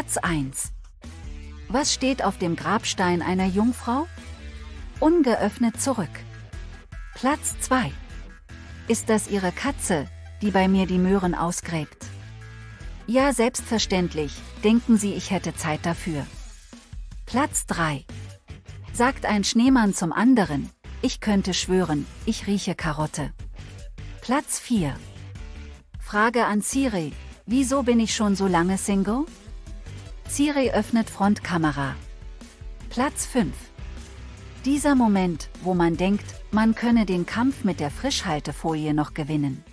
Platz 1. Was steht auf dem Grabstein einer Jungfrau? Ungeöffnet zurück. Platz 2. Ist das Ihre Katze, die bei mir die Möhren ausgräbt? Ja, selbstverständlich, denken Sie, ich hätte Zeit dafür. Platz 3. Sagt ein Schneemann zum anderen, ich könnte schwören, ich rieche Karotte. Platz 4. Frage an Siri, wieso bin ich schon so lange Single? Siri öffnet Frontkamera. Platz 5. Dieser Moment, wo man denkt, man könne den Kampf mit der Frischhaltefolie noch gewinnen.